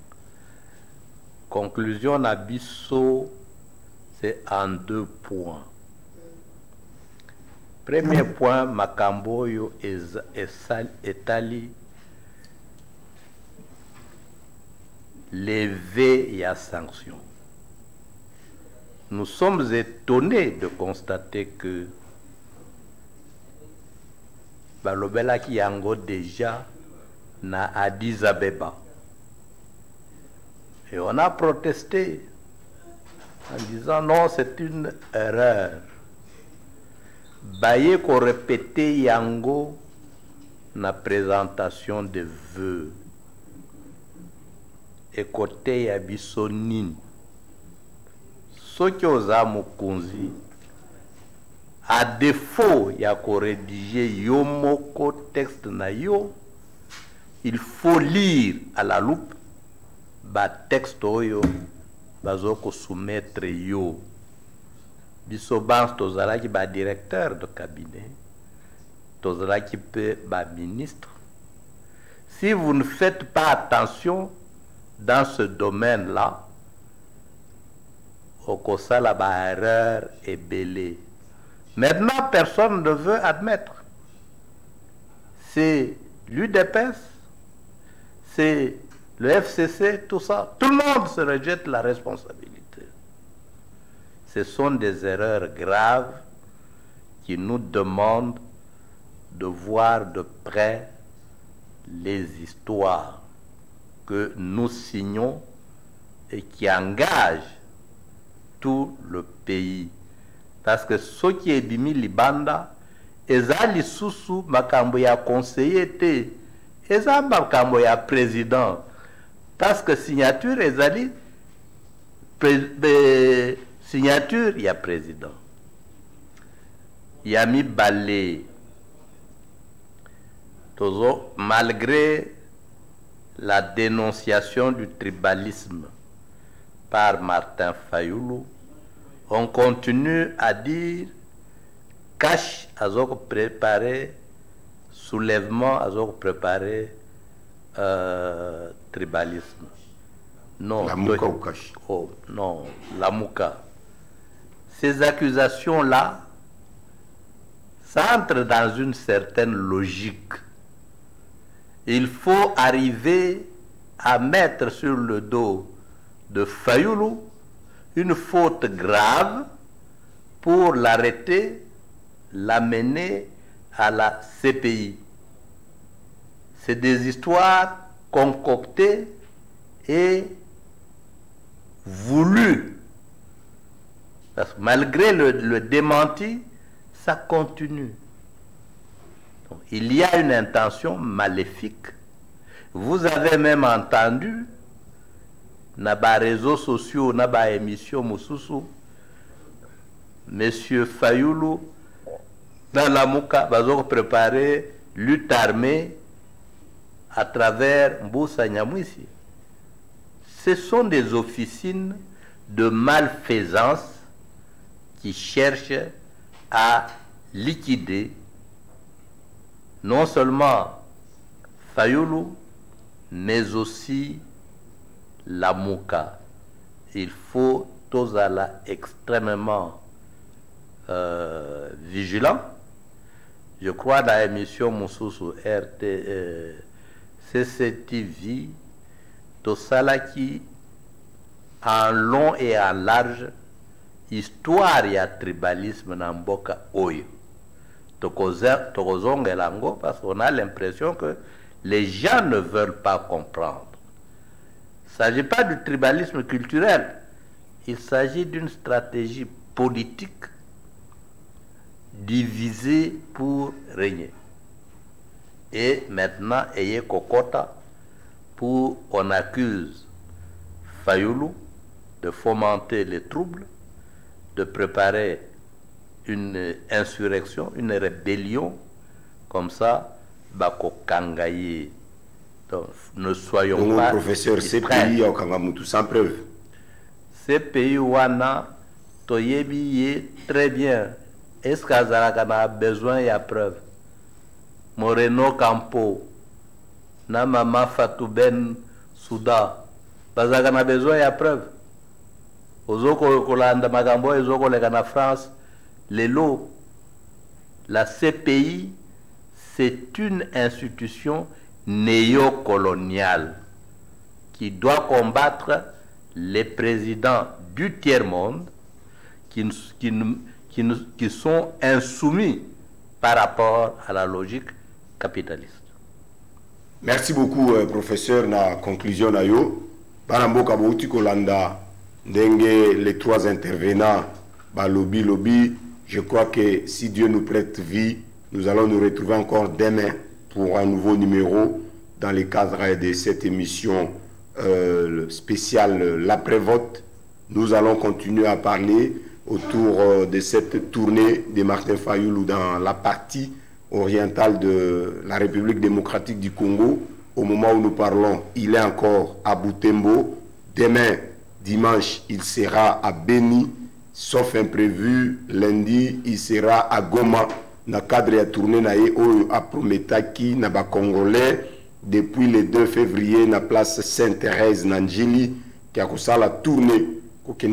Conclusion na biso c'est en deux points. Premier point, makambo yo etali lever ya sanction. Nous sommes étonnés de constater que balobela ki yango déjà na Addis Abeba. Et on a protesté en disant non, c'est une erreur. Baye ko répété yango na présentation de vœux. Et côté ya biso nini. Soki oza mokonzi, à défaut ya ko rédiger yo moko texte na yo, il faut lire à la loupe ba texte oyo bazoko soumettre yo. Biso bans tozalaki ba directeur de cabinet, tozalaki pe ba ministre. Si vous ne faites pas attention dans ce domaine-là, okosala ba erreur est belé. Maintenant, personne ne veut admettre. C'est l'U D P S, c'est le F C C, tout ça. Tout le monde se rejette la responsabilité. Ce sont des erreurs graves qui nous demandent de voir de près les histoires que nous signons et qui engagent tout le pays. Parce que ce qui est bimi libanda eza lisusu makambo ya conseiller te, eza makambo ya président, parce que signature ezali Be, signature, il y a président. Il y a mis balai. Toujours, malgré la dénonciation du tribalisme par Martin Fayoulou, on continue à dire cache à préparer soulèvement, à préparer euh, tribalisme. Non, la Mouka ou cache. Oh, non, la Mouka. Ces accusations-là, ça entre dans une certaine logique. Il faut arriver à mettre sur le dos de Fayoulou une faute grave pour l'arrêter, l'amener à la C P I. C'est des histoires concoctées et voulu. Parce que malgré le, le démenti, ça continue. Donc, il y a une intention maléfique. Vous avez même entendu, dans les réseaux sociaux, dans les émissions Moussousou, M. Fayoulou, dans la Mouka, va préparer lutte armée à travers Mboussa Nyamwisi. Ce sont des officines de malfaisance qui cherchent à liquider non seulement Fayoulou, mais aussi la Mouka. Il faut tous aller extrêmement euh, vigilants. Je crois dans l'émission Moussoussou R T, euh, C C T V, tout ça là qui, en long et en large, histoire et tribalisme dans Mboka Oyo. Parce qu'on a l'impression que les gens ne veulent pas comprendre. Il ne s'agit pas du tribalisme culturel, il s'agit d'une stratégie politique divisée pour régner. Et maintenant, ayez Kokota, pour on accuse Fayoulou de fomenter les troubles, de préparer une insurrection, une rébellion, comme ça, Bako Kangaye. Donc, ne soyons Donc, pas. Professeur, ces pays au Kangamutu sans preuve. Ces pays wana toyebi très bien. Est-ce qu'Azaraka a besoin de preuve? Moreno Campo, na Mama Fatou Ben Souda, Bazaka a besoin de preuve. Ozoko Kolanda Magambo, Ozoko Legana France, les lots. La C P I, c'est une institution néocoloniale qui doit combattre les présidents du tiers-monde qui, qui, qui, qui sont insoumis par rapport à la logique capitaliste. Merci beaucoup, euh, professeur. Na conclusion na yo, Baramboka Bouti Kolanda, Dengue, les trois intervenants, ba lobby, lobby. Je crois que si Dieu nous prête vie, nous allons nous retrouver encore demain pour un nouveau numéro dans le cadre de cette émission euh, spéciale l'après-vote. Nous allons continuer à parler autour euh, de cette tournée de Martin Fayoulou dans la partie orientale de la République démocratique du Congo. Au moment où nous parlons, il est encore à Butembo. Demain, dimanche, il sera à Beni. Sauf imprévu, lundi, il sera à Goma. Dans le cadre de la tournée, à Prometaki, na ba Congolais, depuis le deux février, na place Sainte-Thérèse, Nanjili, qui a ça la tournée, qui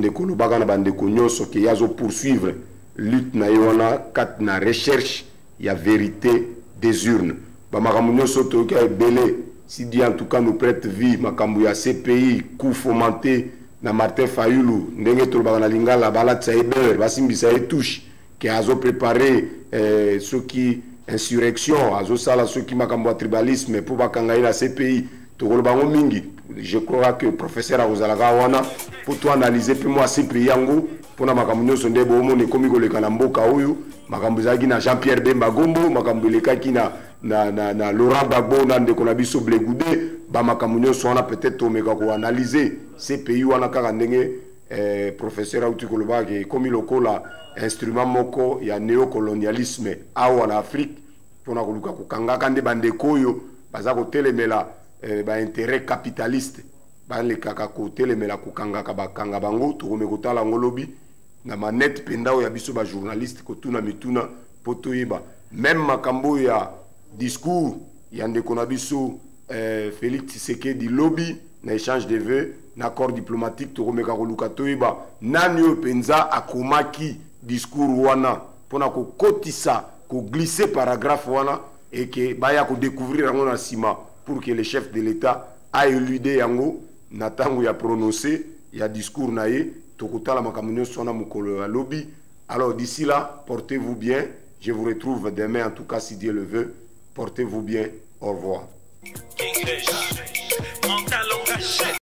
a poursuivre lutte na yona, kat na recherche, il y a vérité des urnes. Bamakamunyo soto qui a belé, si Dieu en tout cas nous prête vie, makambu ya C P I, coup fomenté, na Martin Fayoulou, ndenge tolobaka na lingala balatisa eder, basimbisa touche, qui a préparé euh, ceux qui insurrection, azo sala ceux qui makambo tribalisme pour bakanga la C P I, tokolobango mingi. je crois que professeur Arozalaga wana pour toi analyser puis moi c'est priango pour na makambo nyonso nde bo moni komi koleka na mboka oyo makambo zaki na Jean-Pierre Bemba Gombo makambo lekaki na na na, na Laurent Gbagbo na ndeko na biso Blegude ba makambo nyonso wana peut-être omeka ko analyser ces pays wana kaka ndenge eh, professeur auti koloba ke komi lokola instrument moko ya néocolonialisme awa na Afrique pona koluka kokangaka nde bandeko oyo baza kotelemela eh, ba intérêt capitaliste balekaka kotelemela kokangaka bakanga bango tokome kotala ngo lobi na manette penda oyo ya biso ba journaliste kotuna mituna potoyeba même makambo ya discours ya ndeko na biso eh, Félix Tshisekedi lobby na échange de vœux na accord diplomatique tokomeka koluka toyeba nani oyo penza akomaki discours wana pona kokotisa ko glisser paragraphe wana et que baya ko découvrir yango na sima pour que le chef de l'État a éludé yango na tango ya prononcer ya discours na ye tokotala makambo nyonso wana mokolo ya lobby. Alors d'ici là, portez-vous bien, je vous retrouve demain en tout cas si Dieu le veut. Portez-vous bien, au revoir.